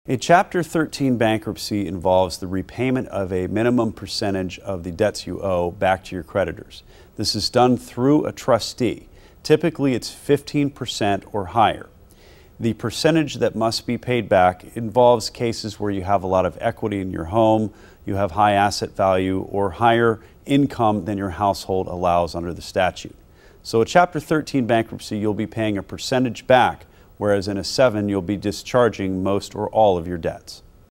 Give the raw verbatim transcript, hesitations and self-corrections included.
A Chapter thirteen bankruptcy involves the repayment of a minimum percentage of the debts you owe back to your creditors. This is done through a trustee. Typically, it's fifteen percent or higher. The percentage that must be paid back involves cases where you have a lot of equity in your home, you have high asset value, or higher income than your household allows under the statute. So a Chapter thirteen bankruptcy, you'll be paying a percentage back, whereas in a seven, you'll be discharging most or all of your debts.